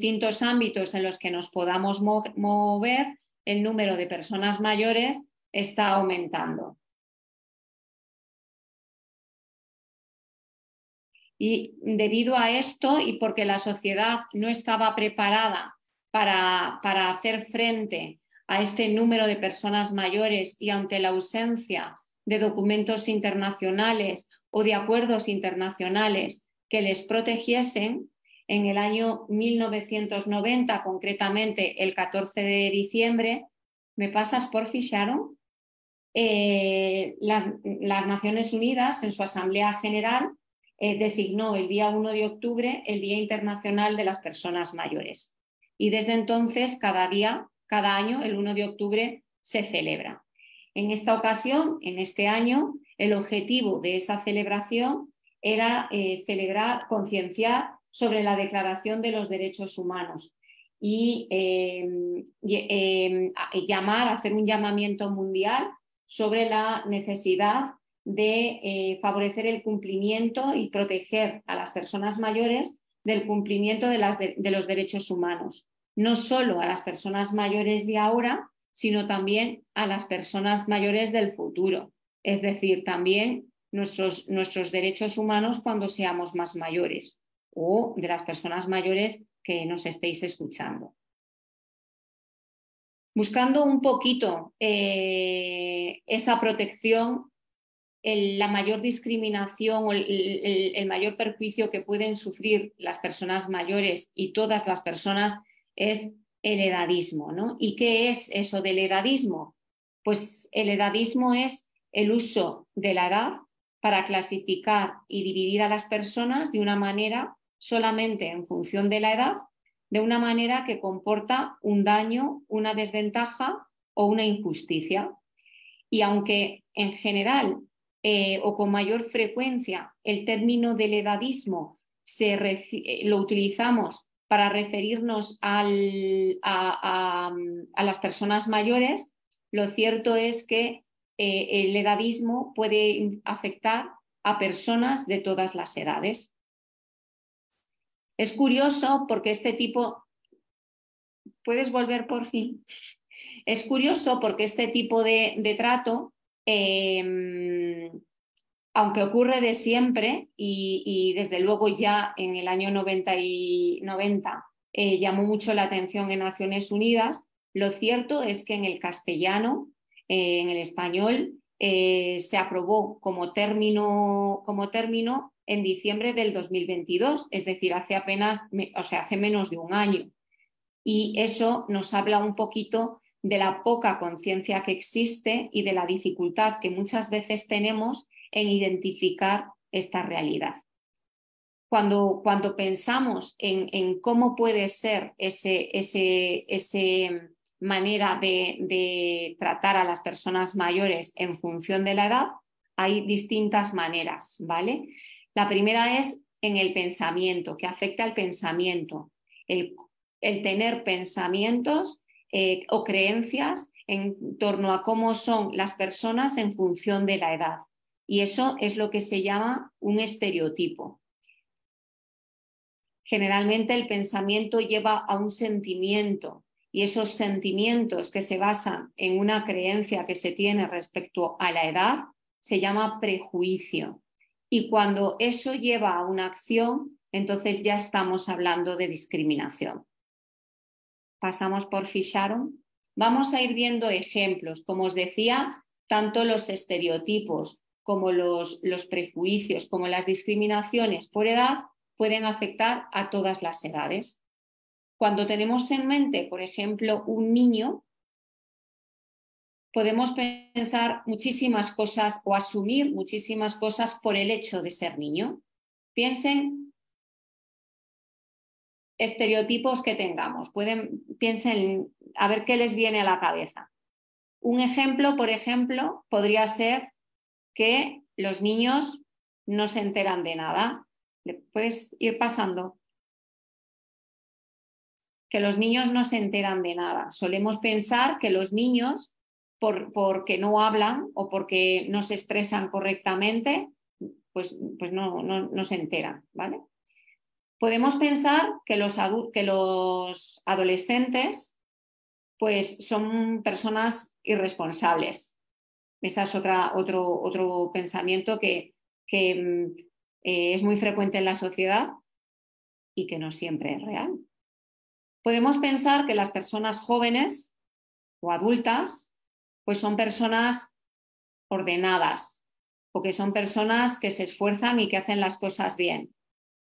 distintos ámbitos en los que nos podamos mover, el número de personas mayores está aumentando. Y debido a esto, y porque la sociedad no estaba preparada para hacer frente a este número de personas mayores y ante la ausencia de documentos internacionales o de acuerdos internacionales que les protegiesen, en el año 1990, concretamente el 14 de diciembre, ¿me pasas por fin, Sharon? Las Naciones Unidas, en su Asamblea General, designó el día 1 de octubre el Día Internacional de las Personas Mayores. Y desde entonces, cada año, el 1 de octubre, se celebra. En esta ocasión, en este año, el objetivo de esa celebración era concienciar sobre la Declaración de los Derechos Humanos y hacer un llamamiento mundial sobre la necesidad de favorecer el cumplimiento y proteger a las personas mayores del cumplimiento de los derechos humanos, no solo a las personas mayores de ahora, sino también a las personas mayores del futuro, es decir, también nuestros derechos humanos cuando seamos más mayores, o de las personas mayores que nos estéis escuchando. Buscando un poquito esa protección, la mayor discriminación o el mayor perjuicio que pueden sufrir las personas mayores y todas las personas es el edadismo, ¿no? ¿Y qué es eso del edadismo? Pues el edadismo es el uso de la edad para clasificar y dividir a las personas de una manera solamente en función de la edad, de una manera que comporta un daño, una desventaja o una injusticia. Y aunque en general o con mayor frecuencia el término del edadismo lo utilizamos para referirnos a las personas mayores, lo cierto es que el edadismo puede afectar a personas de todas las edades. Es curioso porque este tipo... ¿Puedes volver por fin? Es curioso porque este tipo de trato, aunque ocurre de siempre y desde luego ya en el año 90 llamó mucho la atención en Naciones Unidas, lo cierto es que en el castellano, en el español, se aprobó como término en diciembre del 2022, es decir, hace menos de un año. Y eso nos habla un poquito de la poca conciencia que existe y de la dificultad que muchas veces tenemos en identificar esta realidad. Cuando pensamos en cómo puede ser esa manera de tratar a las personas mayores en función de la edad, hay distintas maneras, ¿vale? La primera es en el pensamiento, que afecta al pensamiento, el tener pensamientos o creencias en torno a cómo son las personas en función de la edad. Y eso es lo que se llama un estereotipo. Generalmente el pensamiento lleva a un sentimiento y esos sentimientos que se basan en una creencia que se tiene respecto a la edad se llama prejuicio. Y cuando eso lleva a una acción, entonces ya estamos hablando de discriminación. Pasamos por Sharon. Vamos a ir viendo ejemplos. Como os decía, tanto los estereotipos como los prejuicios, como las discriminaciones por edad, pueden afectar a todas las edades. Cuando tenemos en mente, por ejemplo, un niño, podemos pensar muchísimas cosas o asumir muchísimas cosas por el hecho de ser niño. Piensen estereotipos que tengamos. Piensen a ver qué les viene a la cabeza. Un ejemplo, por ejemplo, podría ser que los niños no se enteran de nada. Puedes ir pasando. Que los niños no se enteran de nada. Solemos pensar que los niños, porque no hablan o porque no se expresan correctamente, pues no se enteran, ¿vale? Podemos pensar que los adolescentes pues, son personas irresponsables. Ese es otro pensamiento que es muy frecuente en la sociedad y que no siempre es real. Podemos pensar que las personas jóvenes o adultas pues son personas ordenadas o que son personas que se esfuerzan y que hacen las cosas bien.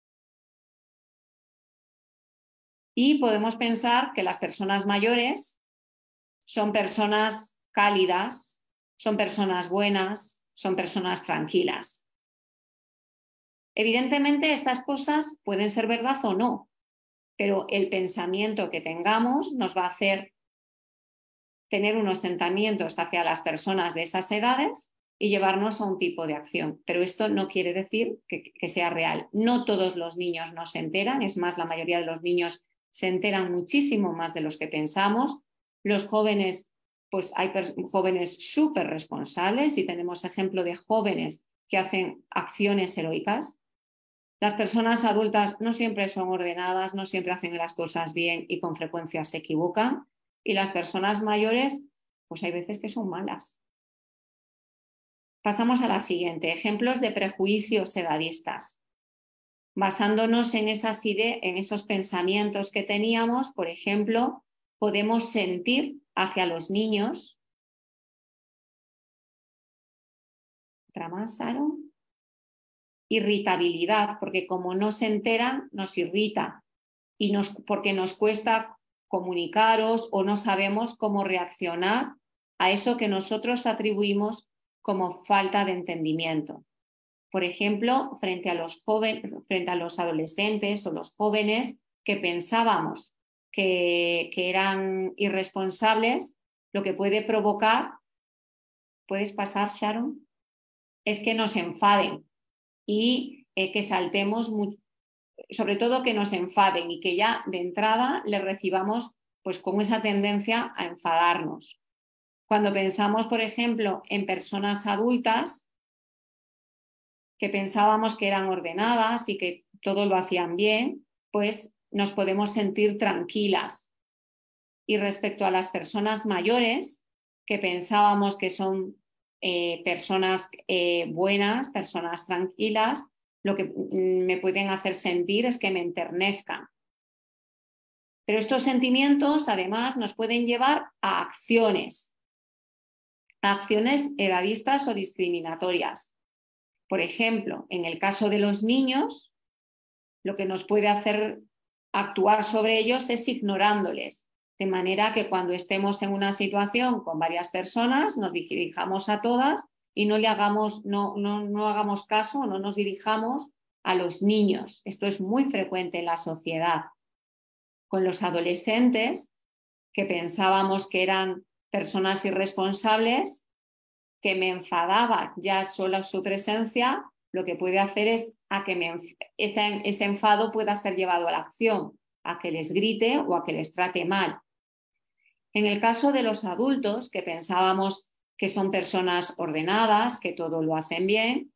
Y podemos pensar que las personas mayores son personas cálidas, son personas buenas, son personas tranquilas. Evidentemente, estas cosas pueden ser verdad o no, pero el pensamiento que tengamos nos va a hacer tener unos sentimientos hacia las personas de esas edades y llevarnos a un tipo de acción. Pero esto no quiere decir que sea real. No todos los niños no se enteran, es más, la mayoría de los niños se enteran muchísimo más de los que pensamos. Los jóvenes, pues hay jóvenes súper responsables y tenemos ejemplo de jóvenes que hacen acciones heroicas. Las personas adultas no siempre son ordenadas, no siempre hacen las cosas bien y con frecuencia se equivocan. Y las personas mayores, pues hay veces que son malas. Pasamos a la siguiente, ejemplos de prejuicios edadistas. Basándonos en esos pensamientos que teníamos, por ejemplo, podemos sentir hacia los niños. Otra más, Aaron. Irritabilidad, porque como no se enteran, nos irrita y porque nos cuesta comunicaros o no sabemos cómo reaccionar a eso que nosotros atribuimos como falta de entendimiento. Por ejemplo, frente a los adolescentes o los jóvenes que pensábamos que eran irresponsables, lo que puede provocar, ¿puedes pasar, Sharon? Es que nos enfaden y que saltemos mucho, sobre todo que nos enfaden y que ya de entrada les recibamos pues con esa tendencia a enfadarnos. Cuando pensamos, por ejemplo, en personas adultas que pensábamos que eran ordenadas y que todo lo hacían bien, pues nos podemos sentir tranquilas. Y respecto a las personas mayores, que pensábamos que son personas buenas, personas tranquilas, lo que me pueden hacer sentir es que me enternezcan. Pero estos sentimientos, además, nos pueden llevar a acciones edadistas o discriminatorias. Por ejemplo, en el caso de los niños, lo que nos puede hacer actuar sobre ellos es ignorándoles, de manera que cuando estemos en una situación con varias personas, nos dirijamos a todas y no hagamos caso, no nos dirijamos a los niños. Esto es muy frecuente en la sociedad. Con los adolescentes, que pensábamos que eran personas irresponsables, que me enfadaba ya solo su presencia, lo que puede hacer es a que ese enfado pueda ser llevado a la acción, a que les grite o a que les trate mal. En el caso de los adultos, que pensábamos que son personas ordenadas, que todo lo hacen bien,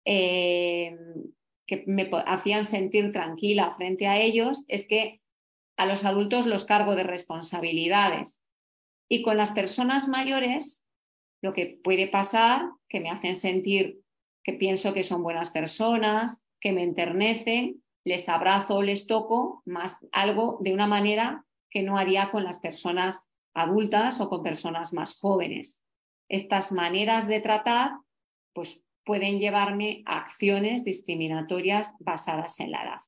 que me hacían sentir tranquila frente a ellos, es que a los adultos los cargo de responsabilidades. Y con las personas mayores, lo que puede pasar, que me hacen sentir que pienso que son buenas personas, que me enternecen, les abrazo o les toco, más algo de una manera que no haría con las personas adultas o con personas más jóvenes. Estas maneras de tratar pues, pueden llevarme a acciones discriminatorias basadas en la edad.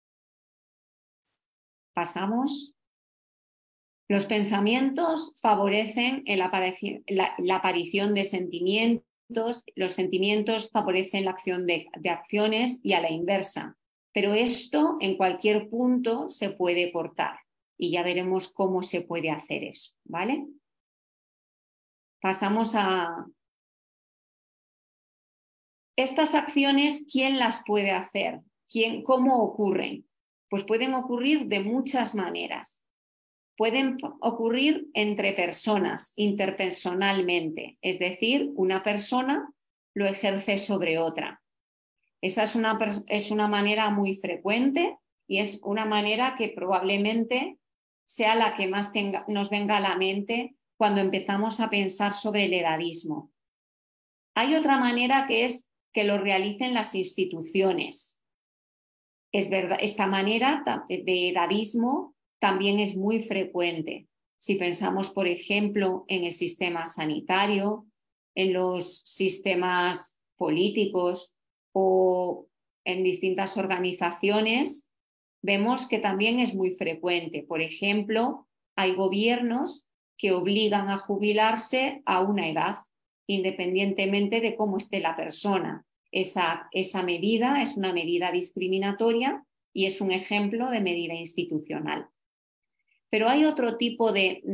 Pasamos. Los pensamientos favorecen la aparición de sentimientos, los sentimientos favorecen la acción de acciones y a la inversa, pero esto en cualquier punto se puede cortar y ya veremos cómo se puede hacer eso, ¿vale? Pasamos a estas acciones, ¿quién las puede hacer? ¿Cómo ocurren? Pues pueden ocurrir de muchas maneras. Pueden ocurrir entre personas, interpersonalmente, es decir, una persona lo ejerce sobre otra. Esa es una manera muy frecuente y es una manera que probablemente sea la que más nos venga a la mente cuando empezamos a pensar sobre el edadismo. Hay otra manera que es que lo realicen las instituciones. Es verdad, esta manera de edadismo también es muy frecuente. Si pensamos, por ejemplo, en el sistema sanitario, en los sistemas políticos o en distintas organizaciones, vemos que también es muy frecuente. Por ejemplo, hay gobiernos que obligan a jubilarse a una edad, independientemente de cómo esté la persona. Esa medida es una medida discriminatoria y es un ejemplo de medida institucional. Pero hay otro tipo de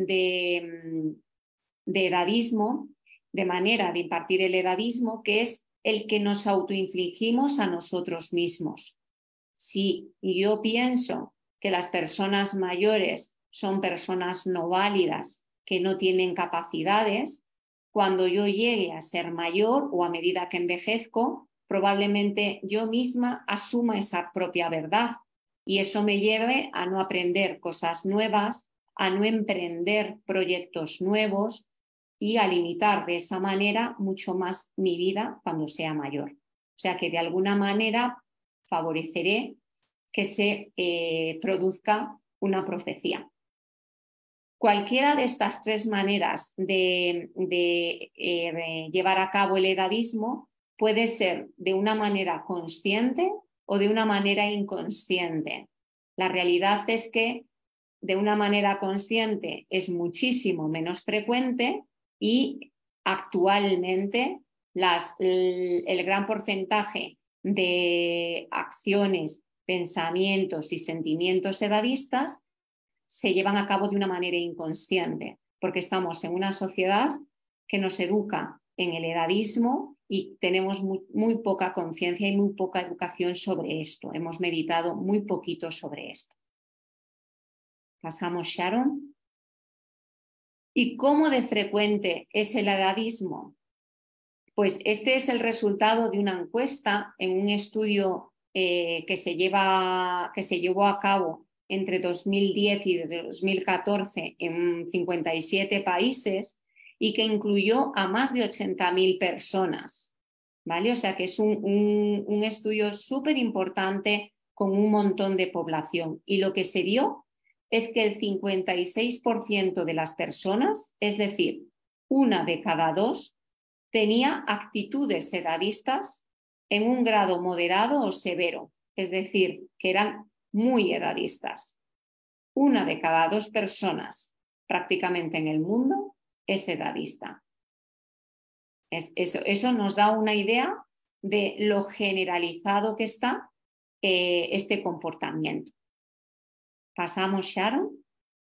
edadismo, de manera de impartir el edadismo, que es el que nos autoinfligimos a nosotros mismos. Si yo pienso que las personas mayores son personas no válidas, que no tienen capacidades, cuando yo llegue a ser mayor o a medida que envejezco, probablemente yo misma asuma esa propia verdad y eso me lleve a no aprender cosas nuevas, a no emprender proyectos nuevos y a limitar de esa manera mucho más mi vida cuando sea mayor. O sea que de alguna manera favoreceré que se produzca una profecía. Cualquiera de estas tres maneras de llevar a cabo el edadismo puede ser de una manera consciente o de una manera inconsciente. La realidad es que de una manera consciente es muchísimo menos frecuente y actualmente el gran porcentaje de acciones, pensamientos y sentimientos edadistas se llevan a cabo de una manera inconsciente, porque estamos en una sociedad que nos educa en el edadismo y tenemos muy poca conciencia y muy poca educación sobre esto. Hemos meditado muy poquito sobre esto. Pasamos, Sharon. ¿Y cómo de frecuente es el edadismo? Pues este es el resultado de una encuesta en un estudio que se llevó a cabo entre 2010 y 2014 en 57 países y que incluyó a más de 80.000 personas, ¿vale? O sea que es un estudio súper importante con un montón de población. Y lo que se vio es que el 56% de las personas, es decir, una de cada dos, tenía actitudes edadistas en un grado moderado o severo, es decir, que eran muy edadistas. Una de cada dos personas prácticamente en el mundo es edadista. Eso nos da una idea de lo generalizado que está este comportamiento. Pasamos, Sharon.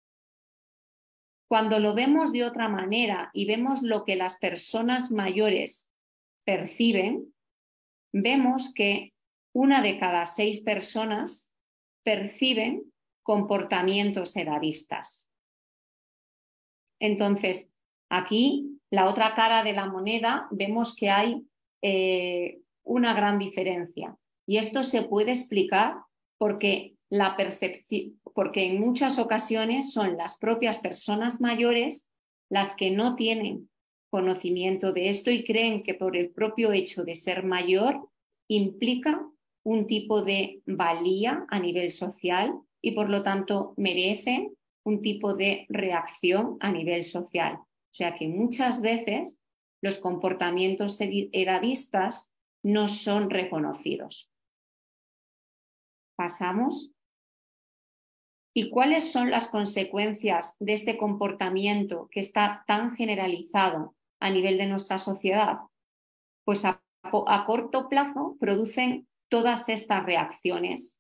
Cuando lo vemos de otra manera y vemos lo que las personas mayores perciben, vemos que una de cada 6 personas perciben comportamientos edadistas. Entonces, aquí, la otra cara de la moneda, vemos que hay una gran diferencia. Y esto se puede explicar porque en muchas ocasiones son las propias personas mayores las que no tienen conocimiento de esto y creen que por el propio hecho de ser mayor implica un tipo de valía a nivel social y por lo tanto merecen un tipo de reacción a nivel social. O sea que muchas veces los comportamientos edadistas no son reconocidos. Pasamos. ¿Y cuáles son las consecuencias de este comportamiento que está tan generalizado a nivel de nuestra sociedad? Pues a corto plazo producen todas estas reacciones.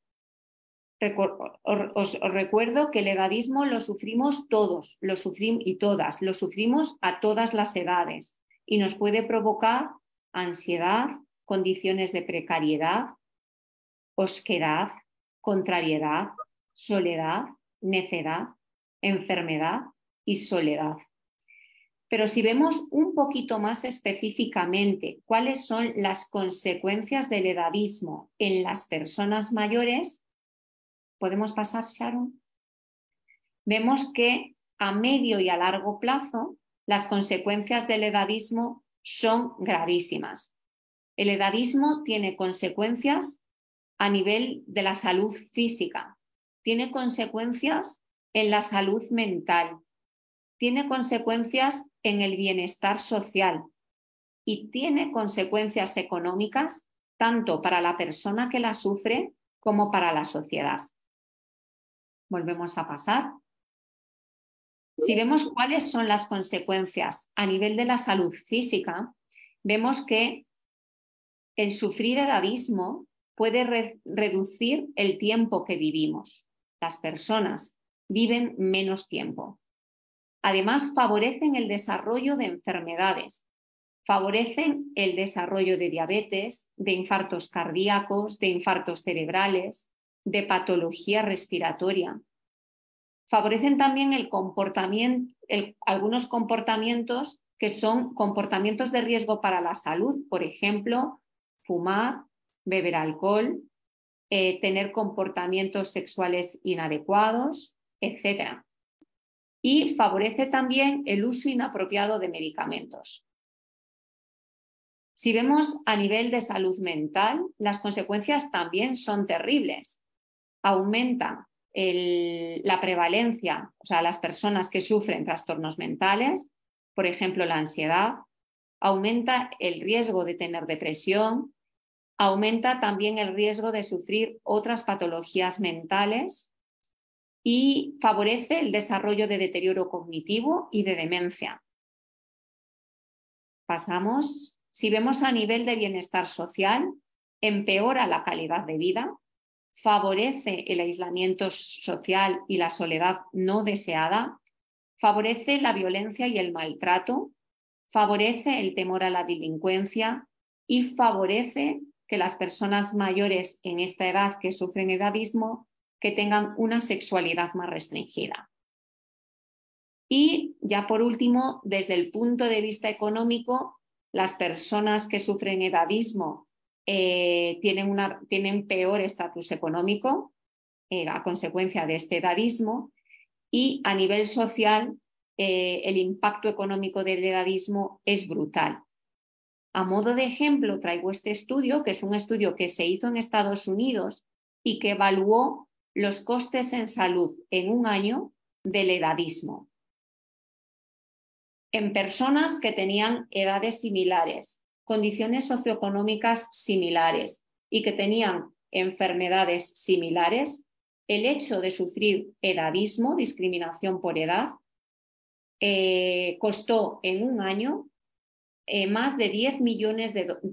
Os recuerdo que el edadismo lo sufrimos todos, y todas, lo sufrimos a todas las edades y nos puede provocar ansiedad, condiciones de precariedad, osquedad, contrariedad, soledad, necedad, enfermedad y soledad. Pero si vemos un poquito más específicamente cuáles son las consecuencias del edadismo en las personas mayores, ¿Podemos pasar, Sharon? Vemos que a medio y a largo plazo las consecuencias del edadismo son gravísimas. El edadismo tiene consecuencias a nivel de la salud física, tiene consecuencias en la salud mental, tiene consecuencias en el bienestar social y tiene consecuencias económicas tanto para la persona que la sufre como para la sociedad. Volvemos a pasar. Si vemos cuáles son las consecuencias a nivel de la salud física, vemos que el sufrir edadismo puede reducir el tiempo que vivimos. Las personas viven menos tiempo. Además, favorecen el desarrollo de enfermedades, favorecen el desarrollo de diabetes, de infartos cardíacos, de infartos cerebrales, de patología respiratoria. Favorecen también algunos comportamientos que son comportamientos de riesgo para la salud, por ejemplo, fumar, beber alcohol, tener comportamientos sexuales inadecuados, etc. Y favorece también el uso inapropiado de medicamentos. Si vemos a nivel de salud mental, las consecuencias también son terribles. Aumenta la prevalencia, o sea, las personas que sufren trastornos mentales, por ejemplo, la ansiedad, aumenta el riesgo de tener depresión, aumenta también el riesgo de sufrir otras patologías mentales y favorece el desarrollo de deterioro cognitivo y de demencia. Pasamos. Si vemos a nivel de bienestar social, empeora la calidad de vida, favorece el aislamiento social y la soledad no deseada, favorece la violencia y el maltrato, favorece el temor a la delincuencia y favorece que las personas mayores en esta edad que sufren edadismo que tengan una sexualidad más restringida. Y ya por último, desde el punto de vista económico, las personas que sufren edadismo tienen peor estatus económico a consecuencia de este edadismo y a nivel social el impacto económico del edadismo es brutal. A modo de ejemplo traigo este estudio, que es un estudio que se hizo en Estados Unidos y que evaluó los costes en salud en un año del edadismo. En personas que tenían edades similares, condiciones socioeconómicas similares y que tenían enfermedades similares, el hecho de sufrir edadismo, discriminación por edad, costó en un año más de 10 billones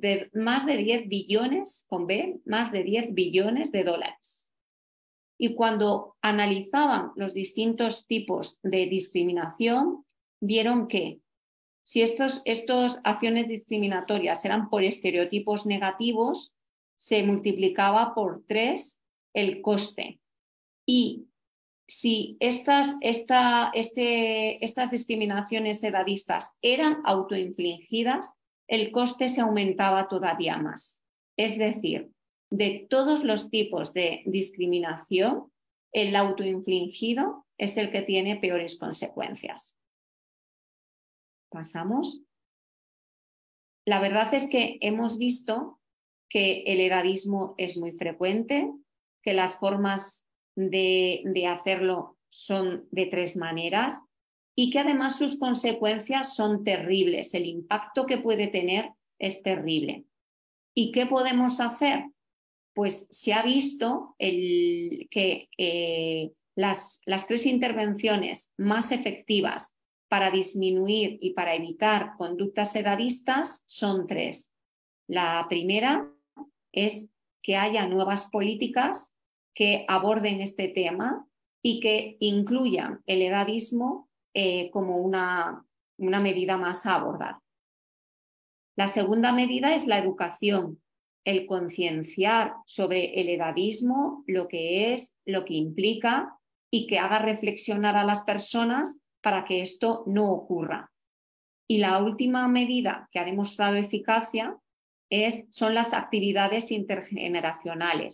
de dólares. Y cuando analizaban los distintos tipos de discriminación, vieron que si estas acciones discriminatorias eran por estereotipos negativos, se multiplicaba por 3 el coste. Y si estas discriminaciones edadistas eran autoinfligidas, el coste se aumentaba todavía más. Es decir, de todos los tipos de discriminación, el autoinfligido es el que tiene peores consecuencias. Pasamos. La verdad es que hemos visto que el edadismo es muy frecuente, que las formas de hacerlo son de 3 maneras y que además sus consecuencias son terribles. El impacto que puede tener es terrible. ¿Y qué podemos hacer? Pues se ha visto que las 3 intervenciones más efectivas para disminuir y para evitar conductas edadistas son 3. La primera es que haya nuevas políticas que aborden este tema y que incluyan el edadismo como una medida más a abordar. La segunda medida es la educación, el concienciar sobre el edadismo, lo que es, lo que implica y que haga reflexionar a las personas para que esto no ocurra. Y la última medida que ha demostrado eficacia son las actividades intergeneracionales.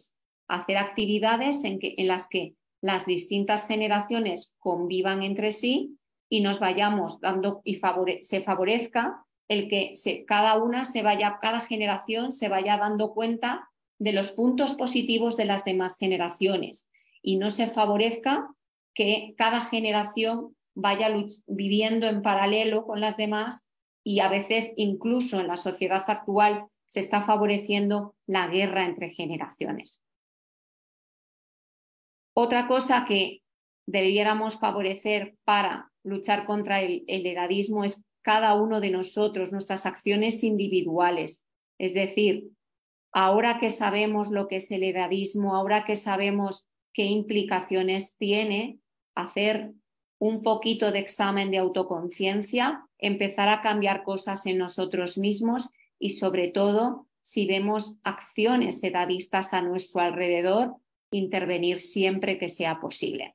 hacer actividades en las que las distintas generaciones convivan entre sí y nos vayamos dando y se favorezca el que cada generación se vaya dando cuenta de los puntos positivos de las demás generaciones y no se favorezca que cada generación vaya viviendo en paralelo con las demás y a veces incluso en la sociedad actual se está favoreciendo la guerra entre generaciones. Otra cosa que debiéramos favorecer para luchar contra el edadismo es cada uno de nosotros, nuestras acciones individuales. Es decir, ahora que sabemos lo que es el edadismo, ahora que sabemos qué implicaciones tiene, hacer un poquito de examen de autoconciencia, empezar a cambiar cosas en nosotros mismos y sobre todo, si vemos acciones edadistas a nuestro alrededor, intervenir siempre que sea posible.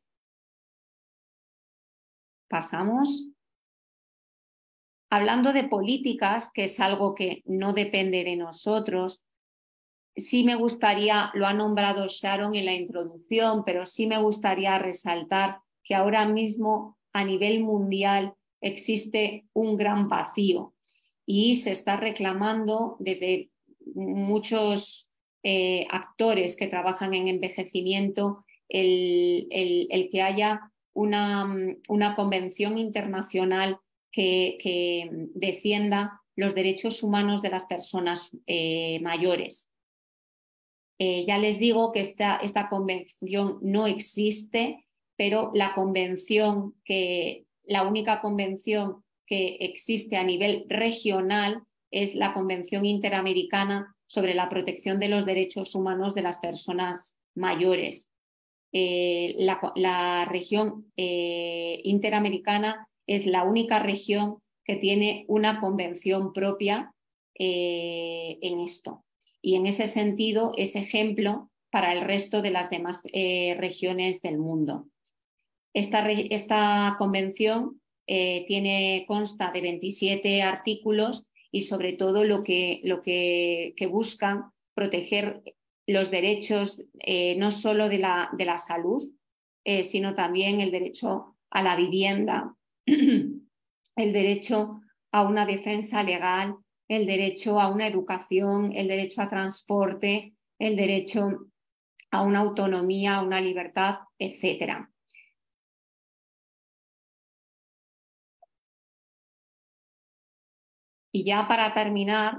Pasamos. Hablando de políticas, que es algo que no depende de nosotros, sí me gustaría, lo ha nombrado Sharon en la introducción, pero sí me gustaría resaltar que ahora mismo a nivel mundial existe un gran vacío y se está reclamando desde muchos actores que trabajan en envejecimiento el que haya una convención internacional que defienda los derechos humanos de las personas mayores. Ya les digo que esta convención no existe, pero la única convención que existe a nivel regional es la Convención Interamericana sobre la protección de los derechos humanos de las personas mayores. La región interamericana es la única región que tiene una convención propia en esto. Y en ese sentido es ejemplo para el resto de las demás regiones del mundo. Esta convención consta de 27 artículos y sobre todo lo que buscan proteger los derechos no solo de la salud, sino también el derecho a la vivienda, el derecho a una defensa legal, el derecho a una educación, el derecho a transporte, el derecho a una autonomía, a una libertad, etc. Y ya para terminar,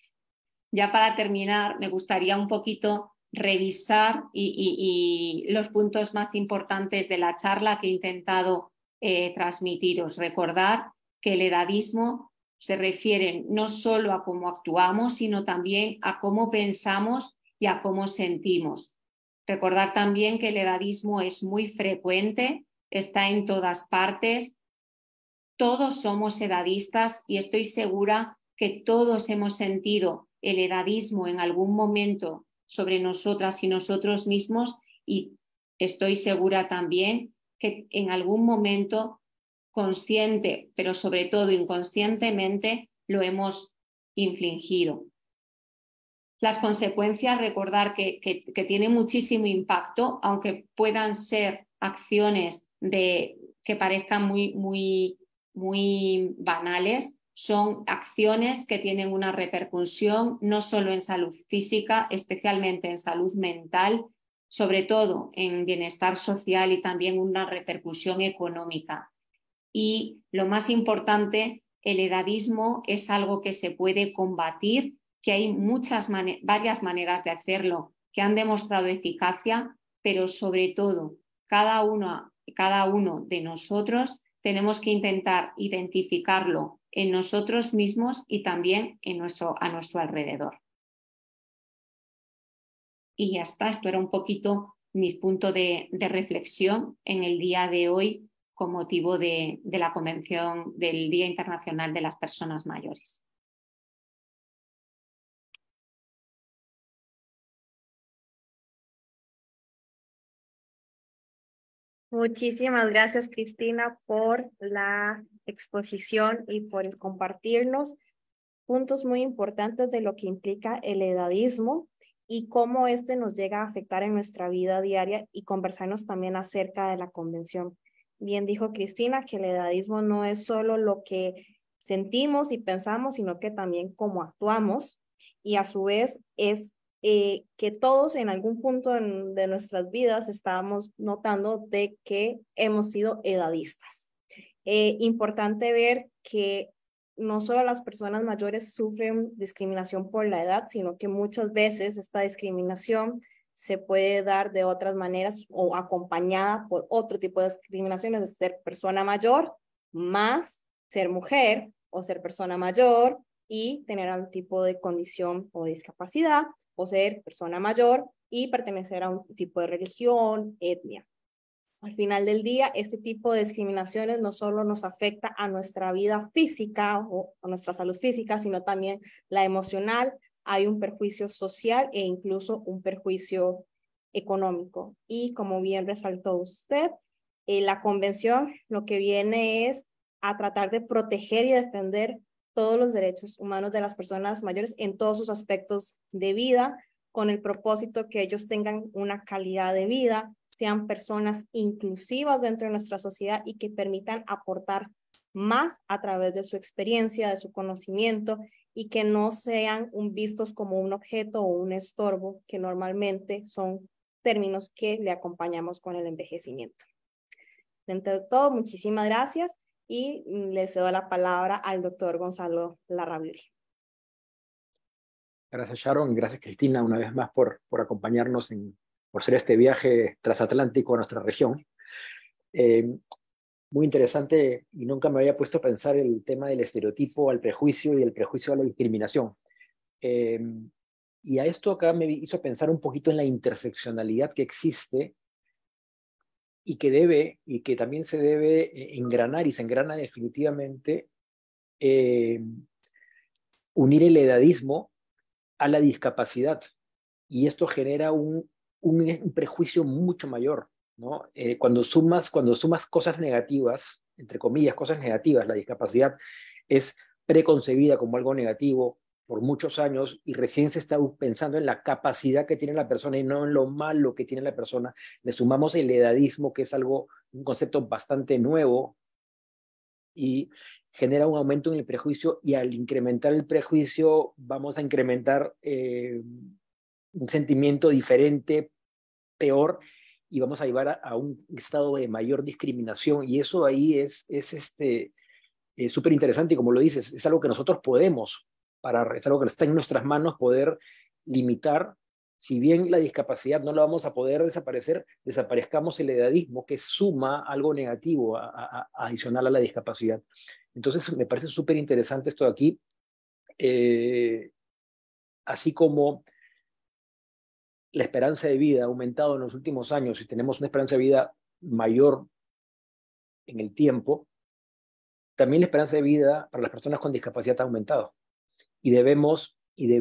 me gustaría un poquito revisar y los puntos más importantes de la charla que he intentado transmitiros. Recordar que el edadismo se refiere no solo a cómo actuamos, sino también a cómo pensamos y a cómo sentimos. Recordar también que el edadismo es muy frecuente, está en todas partes. Todos somos edadistas y estoy segura que todos hemos sentido el edadismo en algún momento sobre nosotras y nosotros mismos y estoy segura también que en algún momento consciente, pero sobre todo inconscientemente, lo hemos infligido. Las consecuencias, recordar que tiene muchísimo impacto, aunque puedan ser acciones que parezcan muy banales, son acciones que tienen una repercusión no solo en salud física, especialmente en salud mental, sobre todo en bienestar social y también una repercusión económica. Y lo más importante, el edadismo es algo que se puede combatir, que hay varias maneras de hacerlo que han demostrado eficacia, pero sobre todo cada uno de nosotros tenemos que intentar identificarlo en nosotros mismos y también a nuestro alrededor. Y ya está, esto era un poquito mi punto de reflexión en el día de hoy con motivo de la Convención del Día Internacional de las Personas Mayores. Muchísimas gracias, Cristina, por la exposición y por compartirnos puntos muy importantes de lo que implica el edadismo y cómo este nos llega a afectar en nuestra vida diaria y conversarnos también acerca de la convención. Bien dijo Cristina que el edadismo no es solo lo que sentimos y pensamos, sino que también cómo actuamos, y a su vez es que todos en algún punto de nuestras vidas estábamos notando de que hemos sido edadistas. Importante ver que no solo las personas mayores sufren discriminación por la edad, sino que muchas veces esta discriminación se puede dar de otras maneras o acompañada por otro tipo de discriminaciones, de ser persona mayor más ser mujer o ser persona mayor y tener algún tipo de condición o discapacidad, o ser persona mayor y pertenecer a un tipo de religión, etnia. Al final del día, este tipo de discriminaciones no solo nos afecta a nuestra vida física o a nuestra salud física, sino también la emocional. Hay un perjuicio social e incluso un perjuicio económico. Y como bien resaltó usted, la convención lo que viene es a tratar de proteger y defender todos los derechos humanos de las personas mayores en todos sus aspectos de vida, con el propósito que ellos tengan una calidad de vida, sean personas inclusivas dentro de nuestra sociedad y que permitan aportar más a través de su experiencia, de su conocimiento, y que no sean vistos como un objeto o un estorbo, que normalmente son términos que le acompañamos con el envejecimiento. Dentro de todo, muchísimas gracias y le cedo la palabra al doctor Gonzalo Larraburi. Gracias, Sharon, y gracias, Cristina, una vez más por acompañarnos por ser este viaje transatlántico a nuestra región. Muy interesante, y nunca me había puesto a pensar el tema del estereotipo al prejuicio y el prejuicio a la discriminación. Y a esto acá me hizo pensar un poquito en la interseccionalidad que existe y que también se debe engranar, y se engrana definitivamente, unir el edadismo a la discapacidad. Y esto genera un prejuicio mucho mayor, ¿no? Cuando sumas cosas negativas, entre comillas, cosas negativas, la discapacidad es preconcebida como algo negativo por muchos años y recién se está pensando en la capacidad que tiene la persona y no en lo malo que tiene la persona. Le sumamos el edadismo, que es un concepto bastante nuevo, y genera un aumento en el prejuicio, y al incrementar el prejuicio vamos a incrementar un sentimiento diferente, peor, y vamos a llevar a un estado de mayor discriminación, y eso ahí es súper interesante, y como lo dices, es algo que nosotros podemos es algo que está en nuestras manos poder limitar. Si bien la discapacidad no la vamos a poder desaparezcamos el edadismo, que suma algo negativo adicional a la discapacidad. Entonces me parece súper interesante esto de aquí, así como la esperanza de vida ha aumentado en los últimos años y tenemos una esperanza de vida mayor en el tiempo, también la esperanza de vida para las personas con discapacidad ha aumentado. Y debemos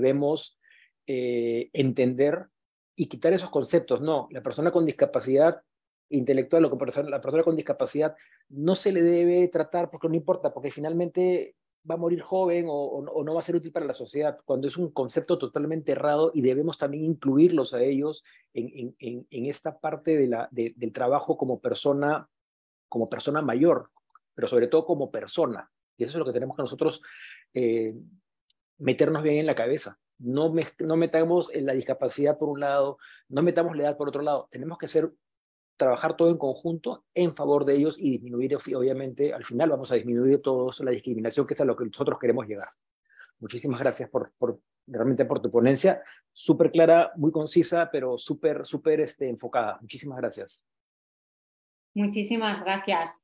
entender y quitar esos conceptos. No, la persona con discapacidad intelectual o la persona con discapacidad no se le debe tratar porque no importa, porque finalmente va a morir joven o no va a ser útil para la sociedad, cuando es un concepto totalmente errado, y debemos también incluirlos a ellos en esta parte del trabajo como persona mayor, pero sobre todo como persona. Y eso es lo que tenemos que nosotros meternos bien en la cabeza. No metamos la discapacidad por un lado, no metamos la edad por otro lado. Tenemos que trabajar todo en conjunto en favor de ellos y disminuir, obviamente, al final vamos a disminuir todo eso, la discriminación, que es a lo que nosotros queremos llegar. Muchísimas gracias realmente por tu ponencia, súper clara, muy concisa, pero súper enfocada. Muchísimas gracias. Muchísimas gracias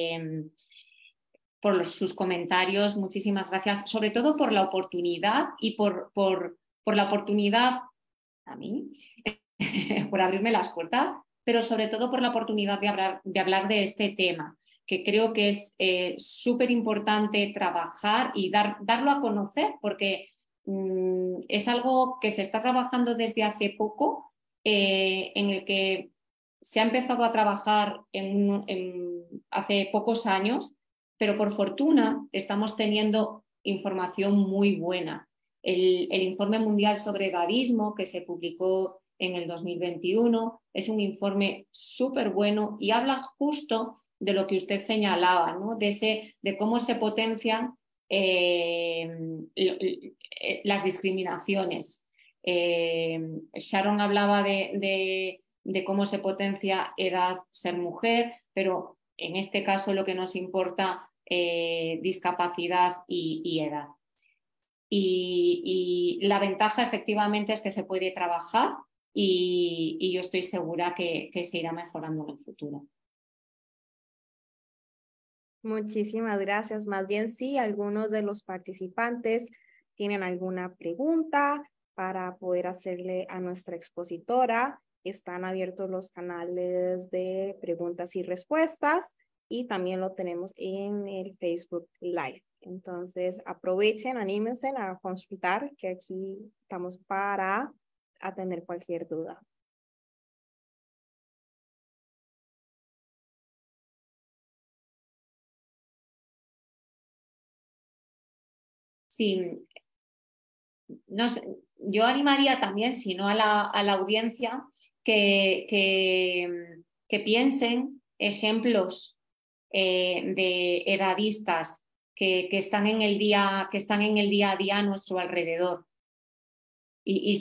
por sus comentarios, muchísimas gracias, sobre todo por la oportunidad y por la oportunidad a mí, por abrirme las puertas, pero sobre todo por la oportunidad de hablar de este tema, que creo que es súper importante trabajar y darlo a conocer, porque es algo que se está trabajando desde hace poco, en el que se ha empezado a trabajar hace pocos años, pero por fortuna estamos teniendo información muy buena. El informe mundial sobre edadismo que se publicó en el 2021 es un informe súper bueno y habla justo de lo que usted señalaba, ¿no? De cómo se potencian las discriminaciones. Sharon hablaba de cómo se potencia edad, ser mujer, pero en este caso lo que nos importa, discapacidad y edad. Y la ventaja efectivamente es que se puede trabajar y yo estoy segura que se irá mejorando en el futuro. Muchísimas gracias. Más bien, si algunos de los participantes tienen alguna pregunta para poder hacerle a nuestra expositora, están abiertos los canales de preguntas y respuestas y también lo tenemos en el Facebook Live. Entonces, aprovechen, anímense a consultar, que aquí estamos para atender cualquier duda. Sí, no sé, yo animaría también, si no a la audiencia, que piensen ejemplos de edadistas que están en el día a día a nuestro alrededor. Y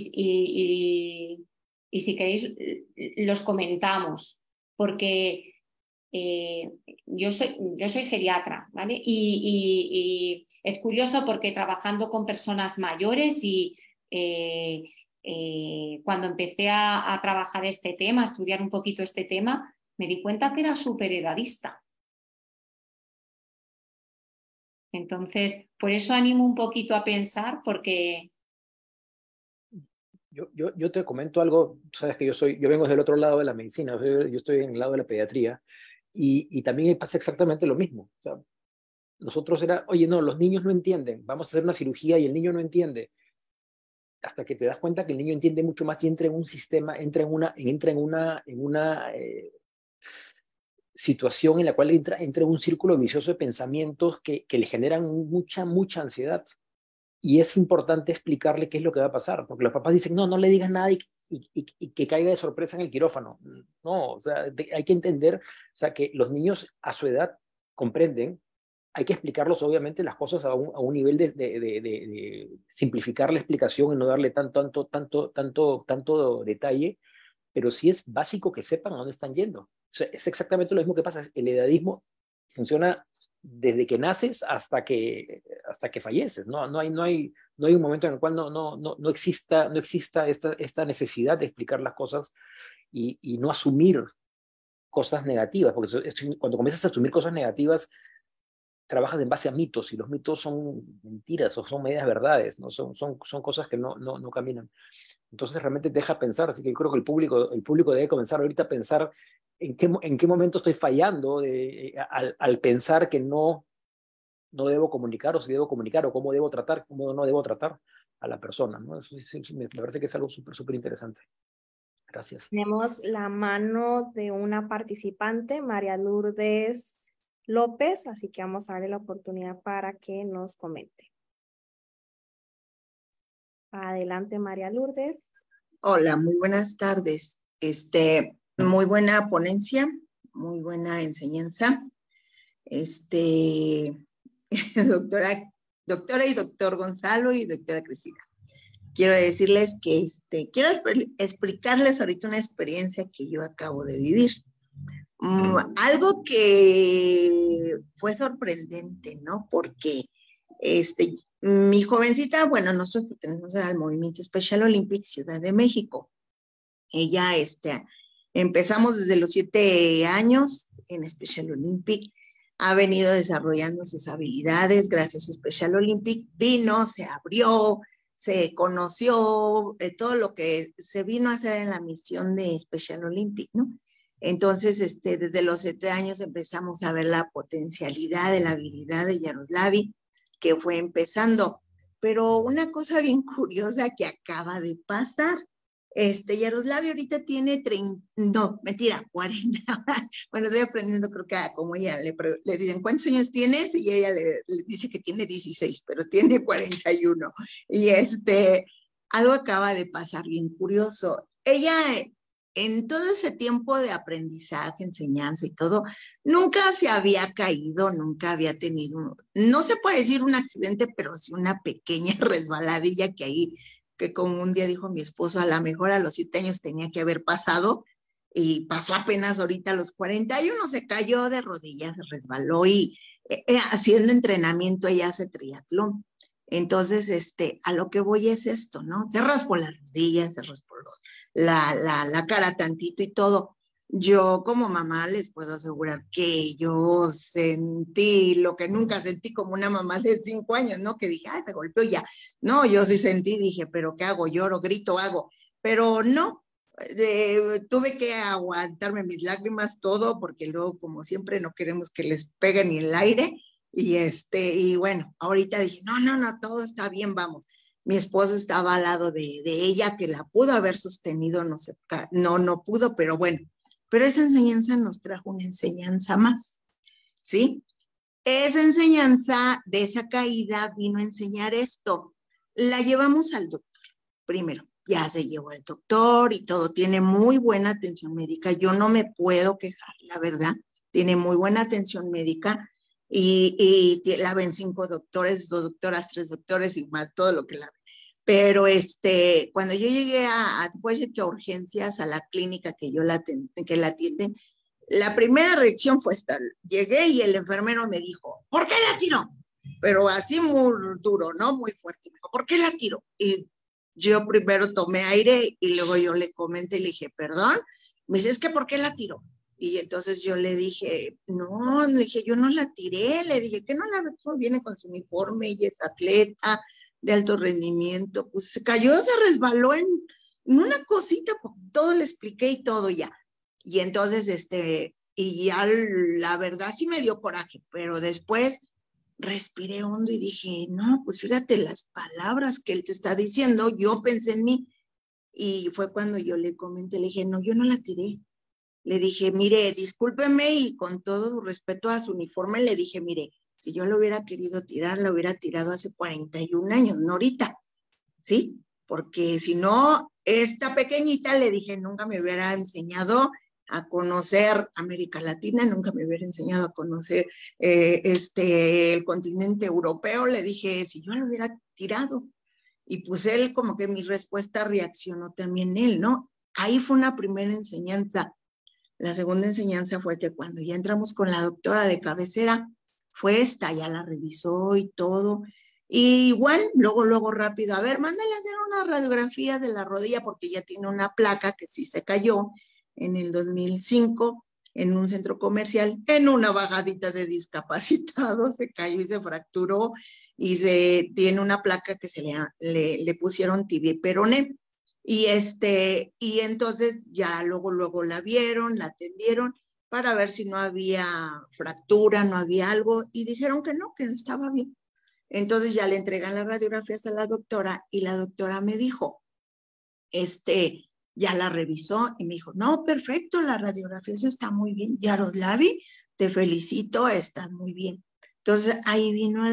si queréis, los comentamos, porque yo soy geriatra, ¿vale? Y es curioso porque trabajando con personas mayores y cuando empecé a trabajar este tema, a estudiar un poquito este tema, me di cuenta que era súper edadista. Entonces, por eso animo un poquito a pensar, porque... Yo te comento algo, sabes que yo vengo del otro lado de la medicina, yo estoy en el lado de la pediatría, y también pasa exactamente lo mismo. O sea, nosotros era, oye, no, los niños no entienden, vamos a hacer una cirugía y el niño no entiende. Hasta que te das cuenta que el niño entiende mucho más y entra en un sistema, entra en una situación en la cual entra en un círculo vicioso de pensamientos que le generan mucha ansiedad. Y es importante explicarle qué es lo que va a pasar, porque los papás dicen, no le digas nada y que caiga de sorpresa en el quirófano. No, o sea, hay que entender, o sea, que los niños a su edad comprenden, hay que explicarlos obviamente las cosas a un nivel de simplificar la explicación y no darle tanto detalle, pero sí es básico que sepan a dónde están yendo. O sea, es exactamente lo mismo que pasa. El edadismo funciona desde que naces hasta que falleces. No hay un momento en el cual no exista esta necesidad de explicar las cosas y no asumir cosas negativas, porque cuando comienzas a asumir cosas negativas, trabajas en base a mitos, y los mitos son mentiras o son medias verdades, ¿no? Son cosas que no caminan. Entonces realmente te deja pensar, así que yo creo que el público debe comenzar ahorita a pensar en qué momento estoy fallando al pensar que no debo comunicar, o si debo comunicar, o cómo debo tratar, cómo no debo tratar a la persona, ¿no? Eso sí, me parece que es algo súper interesante. Gracias. Tenemos la mano de una participante, María Lourdes López, así que vamos a darle la oportunidad para que nos comente. Adelante, María Lourdes. Hola, muy buenas tardes. Muy buena ponencia, muy buena enseñanza. Doctora y doctor Gonzalo y doctora Cristina. Quiero decirles que quiero explicarles ahorita una experiencia que yo acabo de vivir. Algo que fue sorprendente, ¿no? Porque mi jovencita, bueno, nosotros pertenecemos al Movimiento Special Olympics Ciudad de México. Ella, empezamos desde los 7 años en Special Olympic, ha venido desarrollando sus habilidades gracias a Special Olympic, vino, se abrió, se conoció, todo lo que se vino a hacer en la misión de Special Olympic, ¿no? Entonces, desde los 7 años empezamos a ver la potencialidad de la habilidad de Yaroslavi, que fue empezando. Pero una cosa bien curiosa que acaba de pasar, Yaroslavi ahorita tiene 30, no, mentira, 40. Bueno, estoy aprendiendo, creo que como ella le dicen, ¿cuántos años tienes? Y ella le dice que tiene 16, pero tiene 41. Y algo acaba de pasar bien curioso. Ella, en todo ese tiempo de aprendizaje, enseñanza y todo, nunca se había caído, nunca había tenido, no se puede decir un accidente, pero sí una pequeña resbaladilla que como un día dijo mi esposo, a lo mejor a los 7 años tenía que haber pasado, y pasó apenas ahorita a los 41, se cayó de rodillas, se resbaló, y haciendo entrenamiento ella hace triatlón. Entonces, a lo que voy es esto, ¿no? Se raspó las rodillas, se raspó la cara tantito y todo. Yo como mamá les puedo asegurar que yo sentí lo que nunca sentí como una mamá de 5 años, ¿no? Que dije, ay, se golpeó ya. No, yo sí sentí, dije, pero ¿qué hago? Lloro, grito, hago. Pero no, tuve que aguantarme mis lágrimas, todo, porque luego, como siempre, no queremos que les pegue ni el aire. Y bueno, ahorita dije, no, todo está bien, vamos. Mi esposo estaba al lado de ella, que la pudo haber sostenido, no pudo, pero bueno. Pero esa enseñanza nos trajo una enseñanza más, ¿sí? Esa enseñanza de esa caída vino a enseñar esto. La llevamos al doctor, primero. Ya se llevó al doctor y todo, tiene muy buena atención médica. Yo no me puedo quejar, la verdad. Tiene muy buena atención médica y la ven 5 doctores, 2 doctoras, 3 doctores y más, todo lo que la ven. Pero cuando yo llegué después de que a urgencias, a la clínica que la atienden, la primera reacción fue esta. Llegué y el enfermero me dijo, ¿por qué la tiró? Pero así muy duro, ¿no? Muy fuerte. Me dijo, ¿por qué la tiró? Y yo primero tomé aire y luego yo le comenté y le dije, ¿perdón? Me dice, es que ¿por qué la tiró? Y entonces yo le dije, no, le dije, yo no la tiré. Le dije, que no la veo, viene con su uniforme, ella es atleta de alto rendimiento, pues se cayó, se resbaló en una cosita, todo le expliqué y todo ya. Y entonces, y ya la verdad sí me dio coraje, pero después respiré hondo y dije, no, pues fíjate las palabras que él te está diciendo, yo pensé en mí. Y fue cuando yo le comenté, le dije, no, yo no la tiré. Le dije, mire, discúlpeme, y con todo respeto a su uniforme, le dije, mire, si yo lo hubiera querido tirar, lo hubiera tirado hace 41 años, no ahorita, ¿sí? Porque si no, esta pequeñita, le dije, nunca me hubiera enseñado a conocer América Latina, nunca me hubiera enseñado a conocer el continente europeo. Le dije, si yo lo hubiera tirado. Y pues él, como que mi respuesta reaccionó también él, ¿no? Ahí fue una primera enseñanza. La segunda enseñanza fue que cuando ya entramos con la doctora de cabecera, fue esta, ya la revisó y todo. Y igual, luego rápido, a ver, mándale a hacer una radiografía de la rodilla, porque ya tiene una placa que sí se cayó en el 2005 en un centro comercial, en una bajadita de discapacitados, se cayó y se fracturó, y tiene una placa que le pusieron tibia y peroné. Y entonces ya luego la vieron, la atendieron para ver si no había fractura, no había algo, y dijeron que no estaba bien. Entonces ya le entregan las radiografías a la doctora, y la doctora me dijo, ya la revisó y me dijo, no, perfecto, la radiografía está muy bien. Yaroslavi, te felicito, está muy bien. Entonces ahí vino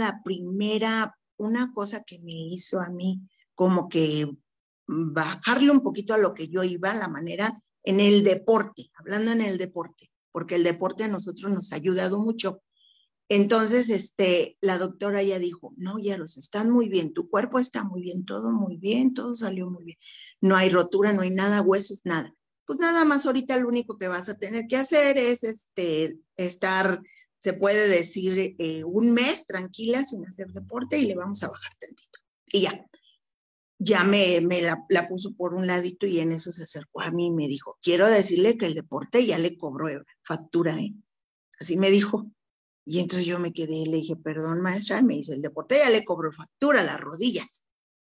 una cosa que me hizo a mí como que bajarle un poquito a lo que yo iba, la manera en el deporte, hablando en el deporte, porque el deporte a nosotros nos ha ayudado mucho. Entonces, la doctora ya dijo, no, Yaros, están muy bien, tu cuerpo está muy bien, todo salió muy bien. No hay rotura, no hay nada, huesos, nada. Pues nada más ahorita lo único que vas a tener que hacer es estar, se puede decir, un mes tranquila sin hacer deporte, y le vamos a bajar tantito. Y ya me la puso por un ladito, y en eso se acercó a mí y me dijo, quiero decirle que el deporte ya le cobró factura, ¿eh? Así me dijo. Y entonces yo me quedé y le dije, perdón, maestra, y me dice, el deporte ya le cobró factura, las rodillas.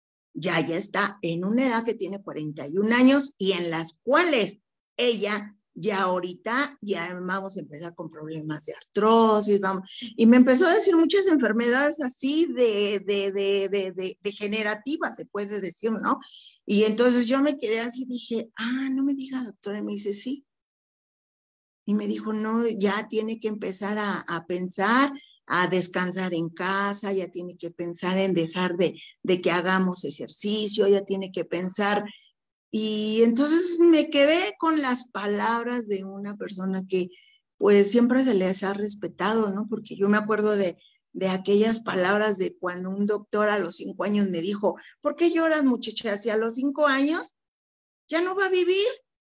Ya está en una edad que tiene 41 años y en las cuales ella Ya ahorita ya vamos a empezar con problemas de artrosis, vamos. Y me empezó a decir muchas enfermedades así degenerativas, se puede decir, ¿no? Y entonces yo me quedé así, dije, no me diga, doctora. Y me dice, sí. Y me dijo, no, ya tiene que empezar a pensar, a descansar en casa, ya tiene que pensar en dejar de que hagamos ejercicio, ya tiene que pensar. Y entonces me quedé con las palabras de una persona que pues siempre se les ha respetado, ¿no? Porque yo me acuerdo de aquellas palabras de cuando un doctor a los 5 años me dijo, ¿por qué lloras, muchacha? Si a los 5 años ya no va a vivir,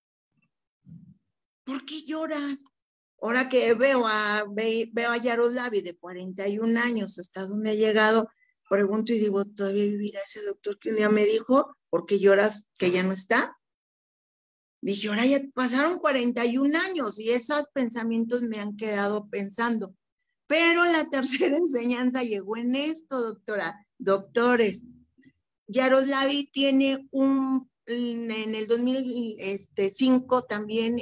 ¿por qué lloras? Ahora que veo a Yaroslavi de 41 años, hasta dónde ha llegado, pregunto y digo, ¿todavía vivirá ese doctor que un día me dijo, ¿por qué lloras que ya no está? Dije, ahora ya pasaron 41 años y esos pensamientos me han quedado pensando. Pero la tercera enseñanza llegó en esto, doctora. Doctores, Yaroslavi tiene en el 2005 también,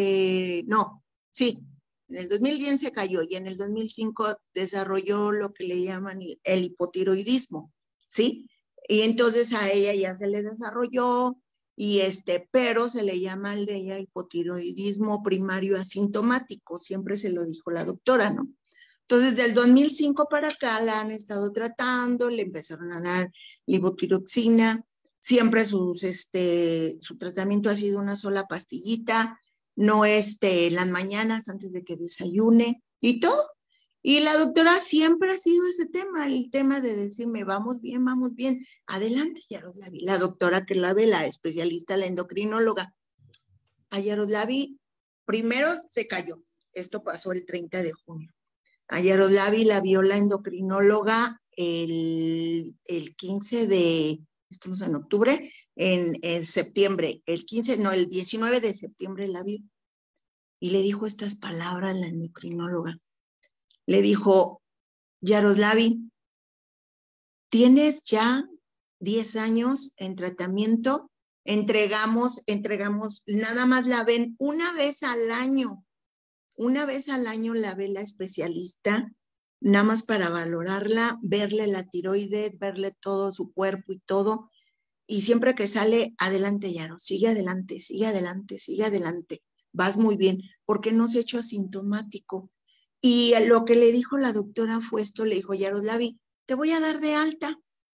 en el 2010 se cayó y en el 2005 desarrolló lo que le llaman el hipotiroidismo, ¿sí? Y entonces a ella ya se le desarrolló, pero se le llama al de ella hipotiroidismo primario asintomático, siempre se lo dijo la doctora, ¿no? Entonces, del 2005 para acá la han estado tratando, le empezaron a dar levotiroxina, siempre su tratamiento ha sido una sola pastillita, no en las mañanas antes de que desayune y todo. Y la doctora siempre ha sido ese tema, el tema de decirme, vamos bien, adelante, Yaroslavi. La doctora que la ve, la especialista, la endocrinóloga. A Yaroslavi primero se cayó, esto pasó el 30 de junio. A Yaroslavi la vio la endocrinóloga el 15 de, estamos en octubre, en septiembre, el 19 de septiembre la vio. Y le dijo estas palabras la endocrinóloga. Le dijo, Yaroslavi, tienes ya 10 años en tratamiento, entregamos, nada más la ven una vez al año. Una vez al año la ve la especialista, nada más para valorarla, verle la tiroides, verle todo su cuerpo y todo. Y siempre que sale, adelante, Yaro, sigue adelante. Vas muy bien, porque no se ha hecho asintomático. Y lo que le dijo la doctora fue esto, le dijo, Yaroslavi, te voy a dar de alta.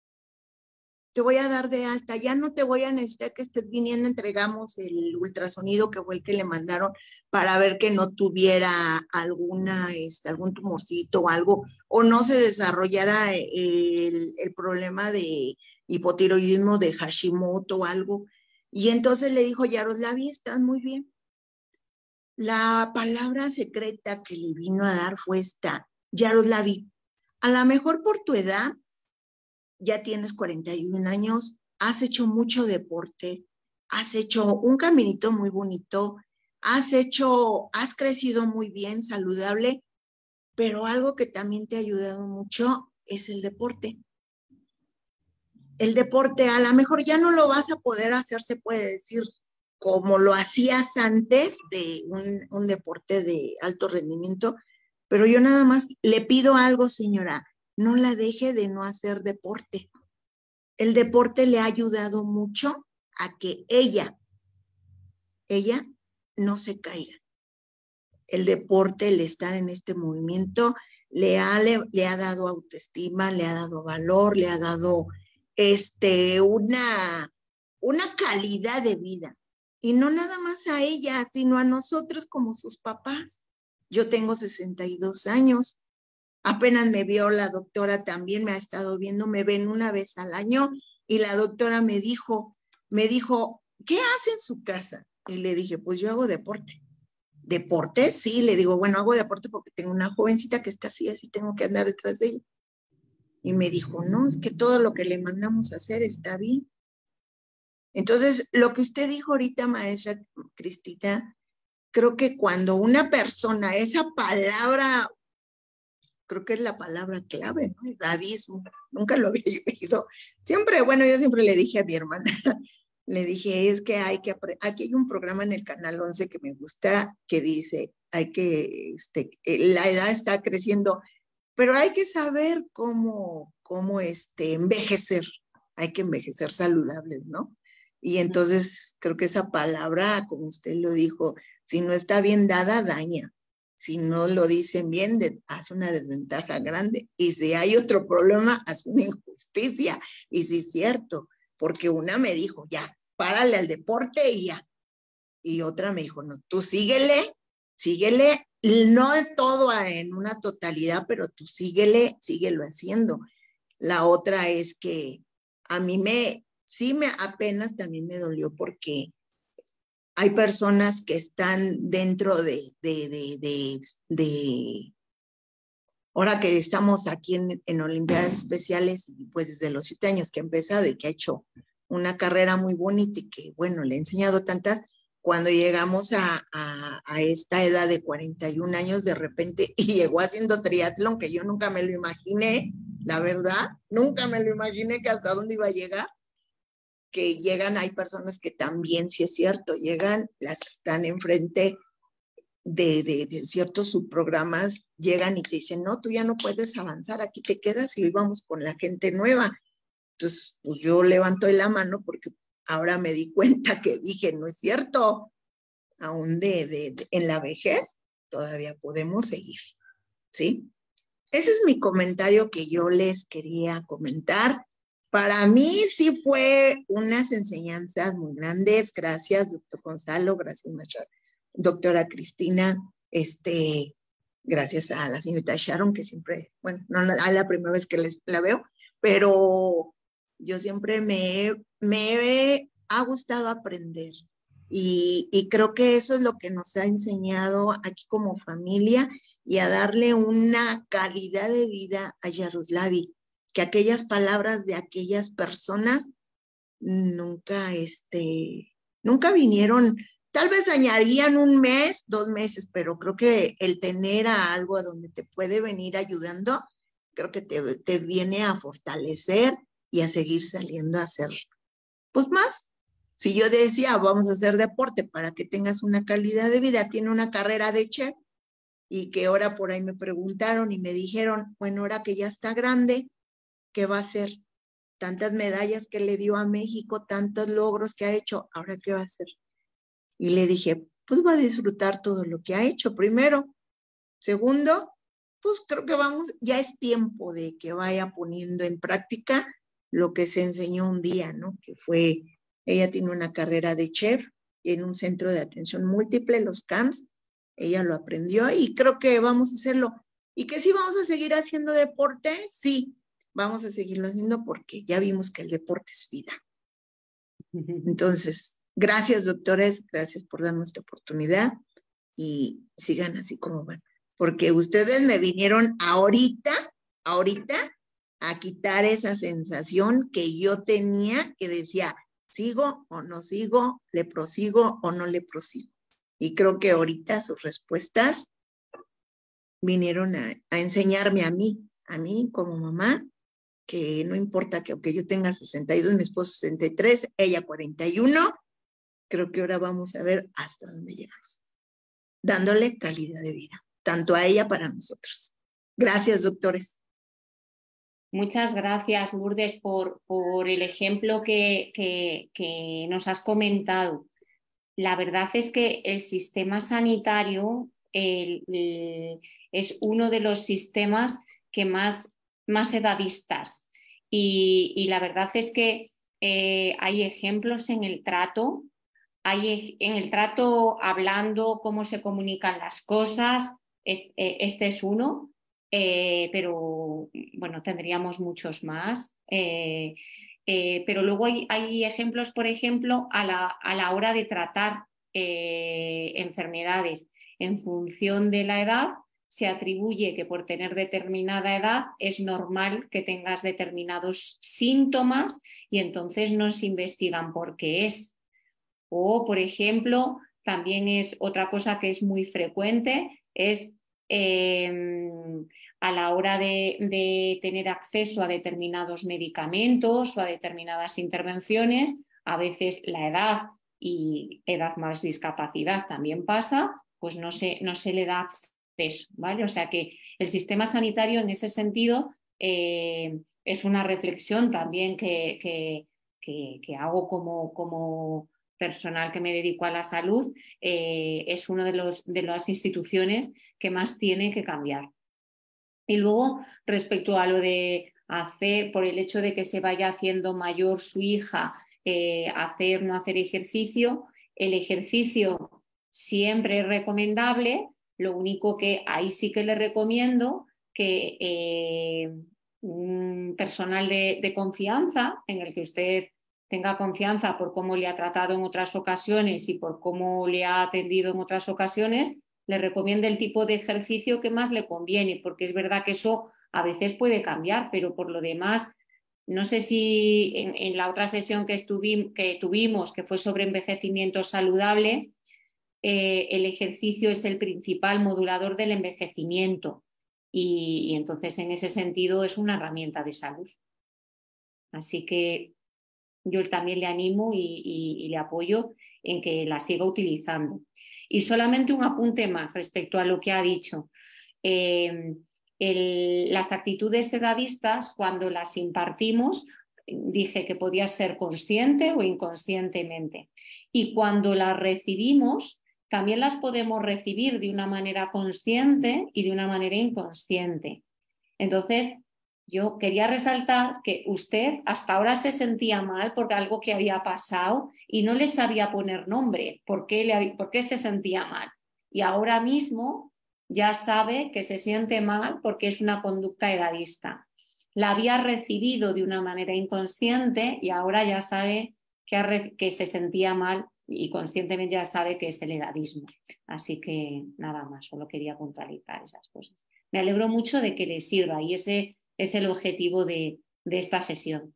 Ya no te voy a necesitar que estés viniendo, entregamos el ultrasonido que fue el que le mandaron para ver que no tuviera algún tumorcito o algo, o no se desarrollara el problema de hipotiroidismo de Hashimoto o algo. Y entonces le dijo, Yaroslavi, estás muy bien. La palabra secreta que le vino a dar fue esta, Yaroslavi, a lo mejor por tu edad, ya tienes 41 años, has hecho mucho deporte, has hecho un caminito muy bonito, has crecido muy bien, saludable, pero algo que también te ha ayudado mucho es el deporte. El deporte a lo mejor ya no lo vas a poder hacer, se puede decir, como lo hacías antes de un deporte de alto rendimiento, pero yo nada más le pido algo, señora, no la deje de no hacer deporte. El deporte le ha ayudado mucho a que ella no se caiga. El deporte, el estar en este movimiento, le ha dado autoestima, le ha dado valor, le ha dado una calidad de vida. Y no nada más a ella, sino a nosotros como sus papás. Yo tengo 62 años. Apenas me vio la doctora, también me ha estado viendo, me ven una vez al año y la doctora me dijo, ¿qué hace en su casa? Y le dije, pues yo hago deporte. ¿Deporte? Sí, le digo, bueno, hago deporte porque tengo una jovencita que está así tengo que andar detrás de ella. Y me dijo, no, es que todo lo que le mandamos a hacer está bien. Entonces, lo que usted dijo ahorita, maestra Cristina, creo que cuando una persona, esa palabra, creo que es la palabra clave, ¿no? Edadismo. Nunca lo había oído. Yo siempre le dije a mi hermana, Le dije, es que hay que aquí hay un programa en el Canal 11 que me gusta, que dice, hay que, la edad está creciendo, pero hay que saber cómo envejecer, hay que envejecer saludables, ¿no? Y entonces creo que esa palabra, como usted lo dijo, si no está bien dada, daña. Si no lo dicen bien, hace una desventaja grande. Y si hay otro problema, hace una injusticia. Y sí es cierto, porque una me dijo, ya, párale al deporte y ya. Y otra me dijo, no, tú síguele, no de todo en una totalidad, pero tú síguelo haciendo. La otra es que a mí apenas también me dolió porque hay personas que están dentro ahora que estamos aquí en Olimpiadas Especiales, pues desde los 7 años que ha empezado y que ha hecho una carrera muy bonita y que, bueno, le he enseñado tantas, cuando llegamos a esta edad de 41 años de repente, y llegó haciendo triatlón, que yo nunca me lo imaginé, la verdad, nunca me lo imaginé que hasta dónde iba a llegar, que llegan, hay personas que también, sí es cierto, llegan, las que están enfrente de ciertos subprogramas, llegan y te dicen, no, tú ya no puedes avanzar, aquí te quedas y hoy vamos con la gente nueva. Entonces, pues yo levanto la mano porque ahora me di cuenta que dije, no es cierto, aún en la vejez todavía podemos seguir, ¿sí? Ese es mi comentario que yo les quería comentar. Para mí sí fue unas enseñanzas muy grandes. Gracias, doctor Gonzalo, gracias, maestra, doctora Cristina, gracias a la señorita Sharon, que siempre, bueno, no es la primera vez que la veo, pero yo siempre me ha gustado aprender. Y creo que eso es lo que nos ha enseñado aquí como familia y a darle una calidad de vida a Yaroslavi, que aquellas palabras de aquellas personas nunca vinieron, tal vez dañarían 1 mes, 2 meses, pero creo que el tener a algo a donde te puede venir ayudando, creo que te viene a fortalecer y a seguir saliendo a hacer, pues más. Si yo decía, vamos a hacer deporte para que tengas una calidad de vida, tiene una carrera de chef, y que ahora por ahí me preguntaron y me dijeron, bueno, ahora que ya está grande, ¿qué va a hacer? Tantas medallas que le dio a México, tantos logros que ha hecho, ¿ahora qué va a hacer? Y le dije, pues va a disfrutar todo lo que ha hecho, primero. Segundo, pues creo que ya es tiempo de que vaya poniendo en práctica lo que se enseñó un día, ¿no? Que fue, ella tiene una carrera de chef en un centro de atención múltiple, los CAMS, ella lo aprendió y creo que vamos a hacerlo. ¿Y que sí vamos a seguir haciendo deporte? Sí, vamos a seguirlo haciendo porque ya vimos que el deporte es vida. Entonces, gracias, doctores, gracias por darnos esta oportunidad y sigan así como van. Porque ustedes me vinieron ahorita a quitar esa sensación que yo tenía que decía, ¿sigo o no sigo? ¿Le prosigo o no le prosigo? Y creo que ahorita sus respuestas vinieron a enseñarme a mí como mamá, que no importa que aunque yo tenga 62, mi esposo 63, ella 41, creo que ahora vamos a ver hasta dónde llegamos, dándole calidad de vida, tanto a ella para nosotros. Gracias, doctores. Muchas gracias, Lourdes, por el ejemplo que nos has comentado. La verdad es que el sistema sanitario es uno de los sistemas que más edadistas y la verdad es que hay ejemplos en el trato, hablando cómo se comunican las cosas, este es uno, pero bueno, tendríamos muchos más. Pero luego hay ejemplos, por ejemplo, a la hora de tratar enfermedades. En función de la edad, se atribuye que por tener determinada edad es normal que tengas determinados síntomas y entonces no se investigan por qué es. O, por ejemplo, también es otra cosa que es muy frecuente, es a la hora de tener acceso a determinados medicamentos o a determinadas intervenciones, a veces la edad y edad más discapacidad también pasa, pues no se le da acceso, ¿vale? O sea que el sistema sanitario en ese sentido es una reflexión también que hago como personal que me dedico a la salud, es una de las instituciones que más tiene que cambiar. Y luego, respecto a lo de hacer, por el hecho de que se vaya haciendo mayor su hija, hacer, no hacer ejercicio, el ejercicio siempre es recomendable, lo único que ahí sí que le recomiendo que un personal de confianza, en el que usted tenga confianza por cómo le ha tratado en otras ocasiones y por cómo le ha atendido en otras ocasiones, le recomiende el tipo de ejercicio que más le conviene, porque es verdad que eso a veces puede cambiar, pero por lo demás, no sé si en la otra sesión que tuvimos, que fue sobre envejecimiento saludable, el ejercicio es el principal modulador del envejecimiento y entonces en ese sentido es una herramienta de salud. Así que yo también le animo y le apoyo en que la siga utilizando. Y solamente un apunte más respecto a lo que ha dicho. Las actitudes edadistas, cuando las impartimos, dije que podía ser consciente o inconscientemente. Y cuando las recibimos, también las podemos recibir de una manera consciente y de una manera inconsciente. Entonces, yo quería resaltar que usted hasta ahora se sentía mal por algo que había pasado y no le sabía poner nombre, por qué se sentía mal. Y ahora mismo ya sabe que se siente mal porque es una conducta edadista. La había recibido de una manera inconsciente y ahora ya sabe que se sentía mal y conscientemente ya sabe que es el edadismo. Así que nada más, solo quería puntualizar esas cosas. Me alegro mucho de que le sirva y ese es el objetivo de esta sesión.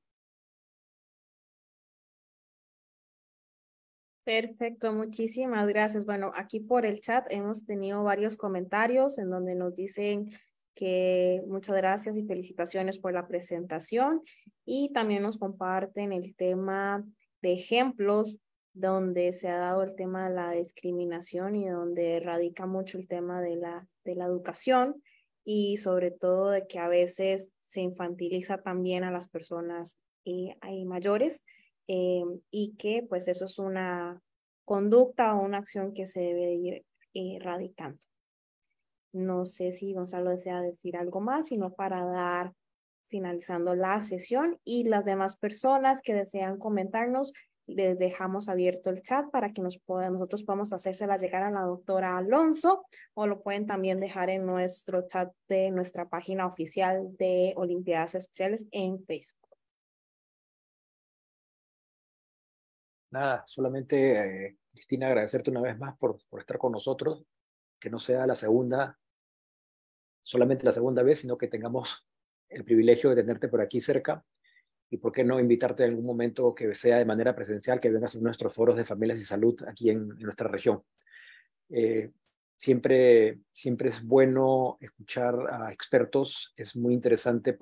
Perfecto, muchísimas gracias. Bueno, aquí por el chat hemos tenido varios comentarios en donde nos dicen que muchas gracias y felicitaciones por la presentación y también nos comparten el tema de ejemplos donde se ha dado el tema de la discriminación y donde radica mucho el tema de la educación y sobre todo de que a veces se infantiliza también a las personas mayores. Y que pues eso es una conducta o una acción que se debe ir erradicando. No sé si Gonzalo desea decir algo más, sino para dar finalizando la sesión y las demás personas que desean comentarnos, les dejamos abierto el chat para que nosotros podamos hacérsela llegar a la doctora Alonso o lo pueden también dejar en nuestro chat de nuestra página oficial de Olimpiadas Especiales en Facebook. Nada, solamente, Cristina, agradecerte una vez más por estar con nosotros, que no sea solamente la segunda vez, sino que tengamos el privilegio de tenerte por aquí cerca y por qué no invitarte en algún momento que sea de manera presencial, que vengas a nuestros foros de familias y salud aquí en nuestra región. Siempre es bueno escuchar a expertos, es muy interesante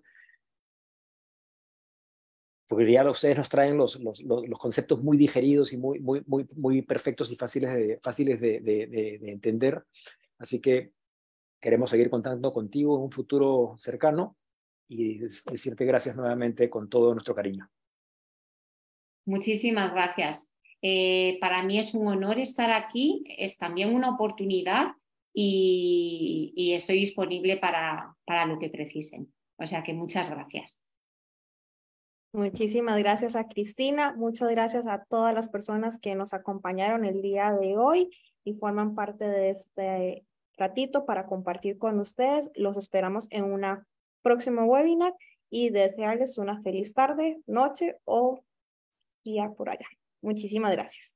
porque ya ustedes nos traen los conceptos muy digeridos y muy perfectos y fáciles de entender. Así que queremos seguir contando contigo en un futuro cercano y decirte gracias nuevamente con todo nuestro cariño. Muchísimas gracias. Para mí es un honor estar aquí, es también una oportunidad y estoy disponible para lo que precisen. O sea que muchas gracias. Muchísimas gracias a Cristina, muchas gracias a todas las personas que nos acompañaron el día de hoy y forman parte de este ratito para compartir con ustedes. Los esperamos en una próxima webinar y desearles una feliz tarde, noche o día por allá. Muchísimas gracias.